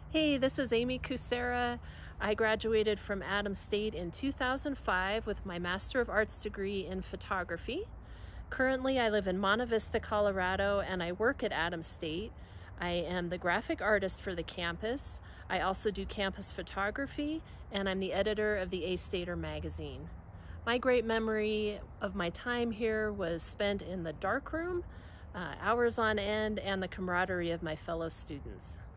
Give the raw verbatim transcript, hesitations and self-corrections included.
Hey, this is Amy Kucera. I graduated from Adams State in two thousand five with my Master of Arts degree in photography. Currently, I live in Monte Vista, Colorado, and I work at Adams State. I am the graphic artist for the campus. I also do campus photography, and I'm the editor of the A-Stater magazine. My great memory of my time here was spent in the darkroom, uh, hours on end, and the camaraderie of my fellow students.